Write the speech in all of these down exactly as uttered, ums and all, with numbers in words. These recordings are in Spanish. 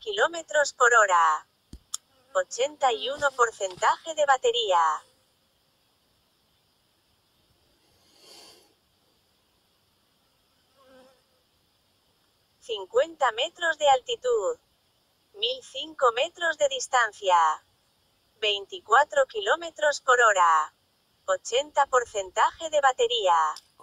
kilómetros por hora. ochenta y uno por ciento de batería. cincuenta metros de altitud. mil cinco metros de distancia. veinticuatro kilómetros por hora. ochenta por ciento de batería.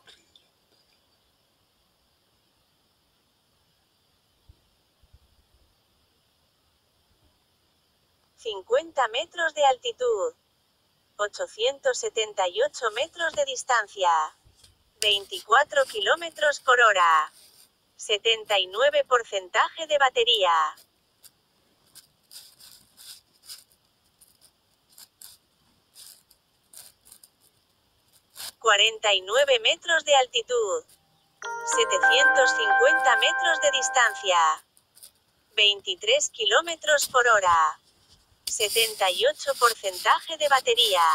cincuenta metros de altitud. ochocientos setenta y ocho metros de distancia. veinticuatro kilómetros por hora. setenta y nueve por ciento de batería. cuarenta y nueve metros de altitud. setecientos cincuenta metros de distancia. veintitrés kilómetros por hora. setenta y ocho por ciento de batería.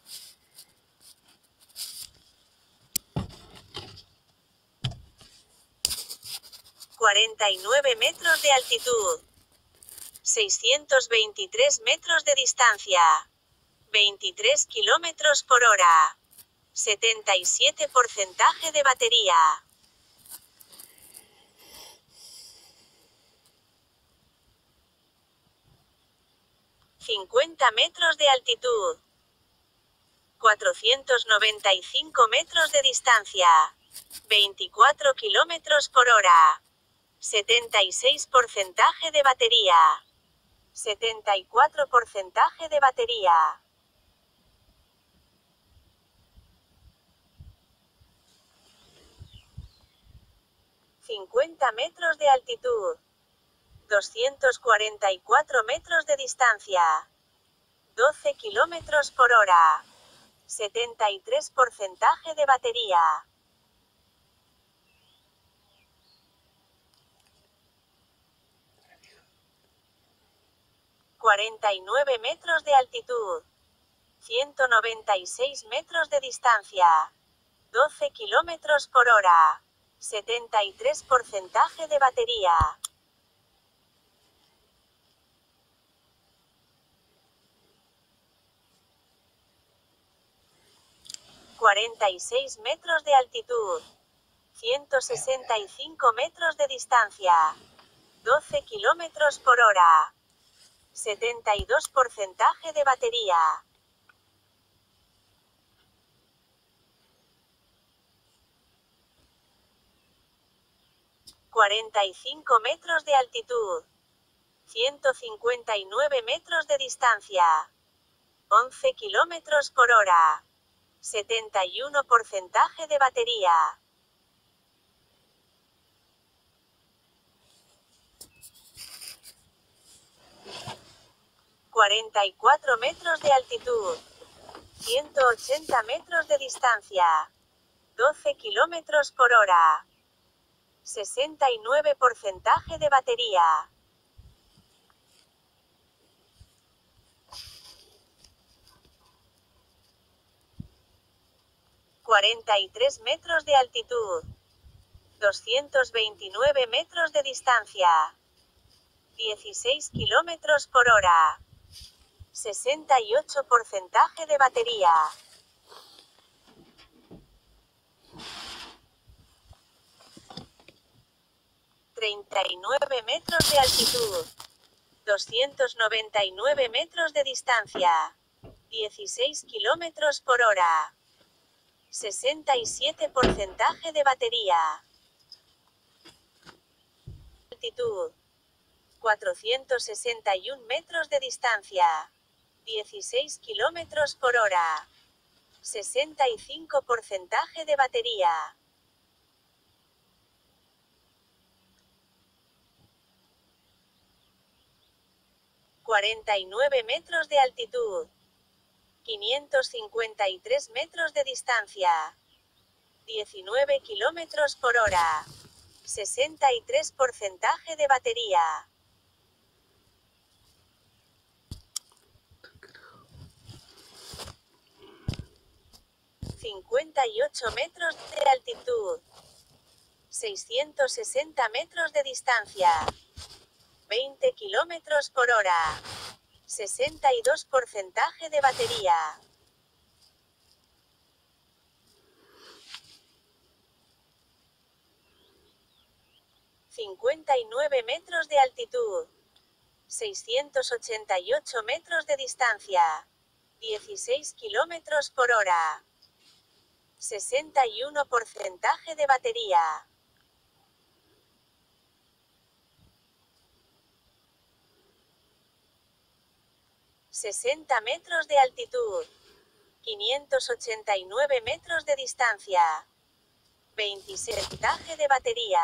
cuarenta y nueve metros de altitud. seiscientos veintitrés metros de distancia. veintitrés kilómetros por hora. setenta y siete por ciento de batería. cincuenta metros de altitud. cuatrocientos noventa y cinco metros de distancia. veinticuatro kilómetros por hora. setenta y seis por ciento de batería. setenta y cuatro por ciento de batería. cincuenta metros de altitud. doscientos cuarenta y cuatro metros de distancia. doce kilómetros por hora. setenta y tres por ciento de batería. cuarenta y nueve metros de altitud. ciento noventa y seis metros de distancia. doce kilómetros por hora. setenta y tres por ciento de batería. cuarenta y seis metros de altitud. ciento sesenta y cinco metros de distancia. doce kilómetros por hora. setenta y dos por ciento de batería. cuarenta y cinco metros de altitud. ciento cincuenta y nueve metros de distancia. once kilómetros por hora. setenta y uno por ciento de batería. cuarenta y cuatro metros de altitud. ciento ochenta metros de distancia. doce kilómetros por hora. sesenta y nueve por ciento de batería. cuarenta y tres metros de altitud. doscientos veintinueve metros de distancia. dieciséis kilómetros por hora. sesenta y ocho por ciento de batería. treinta y nueve metros de altitud. doscientos noventa y nueve metros de distancia. dieciséis kilómetros por hora. sesenta y siete por ciento de batería. Altitud. cuatrocientos sesenta y uno metros de distancia. dieciséis kilómetros por hora. sesenta y cinco por ciento de batería. cuarenta y nueve metros de altitud. quinientos cincuenta y tres metros de distancia. diecinueve kilómetros por hora. sesenta y tres por ciento de batería. cincuenta y ocho metros de altitud. seiscientos sesenta metros de distancia. veinte kilómetros por hora. sesenta y dos por ciento de batería. cincuenta y nueve metros de altitud. seiscientos ochenta y ocho metros de distancia. dieciséis kilómetros por hora. sesenta y uno por ciento de batería. sesenta metros de altitud. quinientos ochenta y nueve metros de distancia. veintiséis por ciento de batería.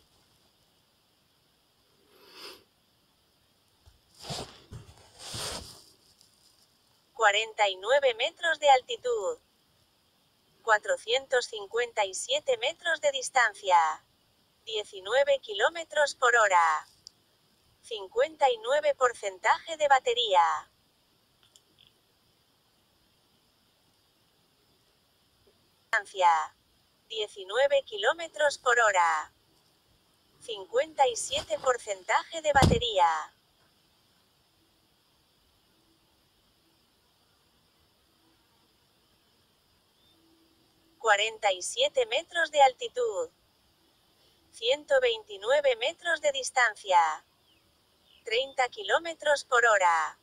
cuarenta y nueve metros de altitud. cuatrocientos cincuenta y siete metros de distancia. diecinueve kilómetros por hora. cincuenta y nueve por ciento de batería. Distancia. diecinueve kilómetros por hora. cincuenta y siete por ciento de batería. cuarenta y siete metros de altitud. ciento veintinueve metros de distancia. treinta kilómetros por hora.